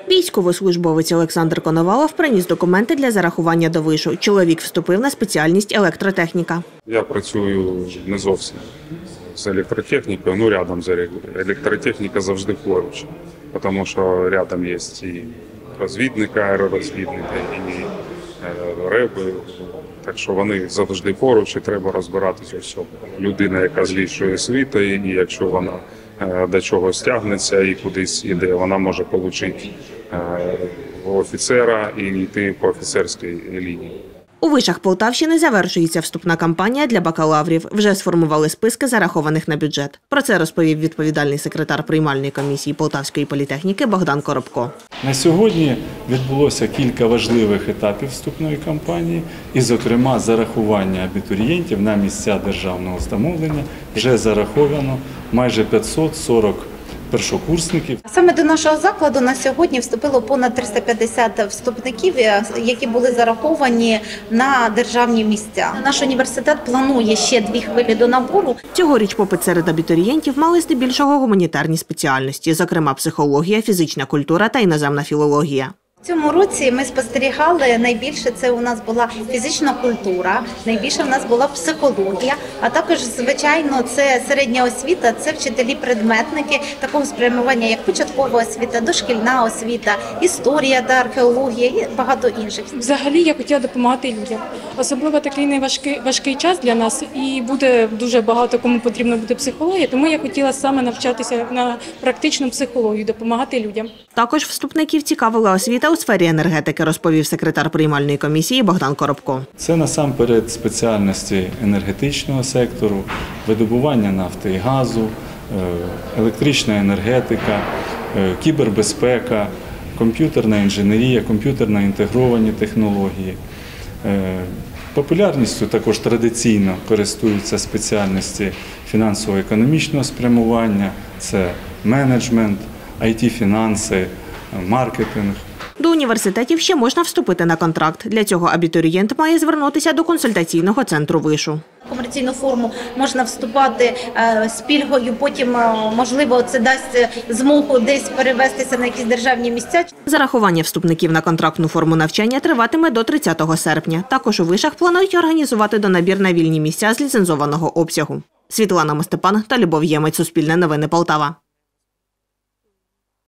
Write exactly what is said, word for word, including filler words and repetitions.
Військовослужбовець Олександр Коновалов приніс документи для зарахування до вишу. Чоловік вступив на спеціальність електротехніка. Я працюю не зовсім з електротехнікою, ну рядом з електротехнікою. Електротехніка завжди поруч, тому що рядом є і розвідники, аеророзвідники, і реби. Так що вони завжди поруч і треба розбиратися у всьому. Людина, яка з вищої освіти, і якщо вона до чогось тягнеться і кудись іде, вона може отримати офіцера і йти по офіцерській лінії. У вишах Полтавщини завершується вступна кампанія для бакалаврів. Вже сформували списки зарахованих на бюджет. Про це розповів відповідальний секретар приймальної комісії Полтавської політехніки Богдан Коробко. На сьогодні відбулося кілька важливих етапів вступної кампанії, і, зокрема, зарахування абітурієнтів на місця державного замовлення вже зараховано майже п'ятсот сорок першокурсників. Саме до нашого закладу на сьогодні вступило понад триста п'ятдесят вступників, які були зараховані на державні місця. Наш університет планує ще дві хвилі до набору. Цьогоріч попит серед абітурієнтів мали здебільшого гуманітарні спеціальності, зокрема психологія, фізична культура та іноземна філологія. В цьому році ми спостерігали, найбільше це у нас була фізична культура, найбільше в нас була психологія, а також, звичайно, це середня освіта, це вчителі-предметники такого спрямування, як початкова освіта, дошкільна освіта, історія та археологія і багато інших. Взагалі я хотіла допомагати людям. Особливо такий неважкий важкий час для нас, і буде дуже багато кому потрібно буде психологія, тому я хотіла саме навчатися на практичну психологію, допомагати людям. Також вступників цікавила освіта у сфері енергетики, розповів секретар приймальної комісії Богдан Коробко. Це насамперед спеціальності енергетичного сектору, видобування нафти і газу, електрична енергетика, кібербезпека, комп'ютерна інженерія, комп'ютерно інтегровані технології. Популярністю також традиційно користуються спеціальності фінансово-економічного спрямування, це менеджмент, ай ті-фінанси, маркетинг. До університетів ще можна вступити на контракт. Для цього абітурієнт має звернутися до консультаційного центру вишу. В комерційну форму можна вступати з пільгою, потім, можливо, це дасть змогу десь перевестися на якісь державні місця. Зарахування вступників на контрактну форму навчання триватиме до тридцятого серпня. Також у вишах планують організувати донабір на вільні місця з ліцензованого обсягу. Світлана Мостепан та Любов Ємець. Суспільне новини Полтава.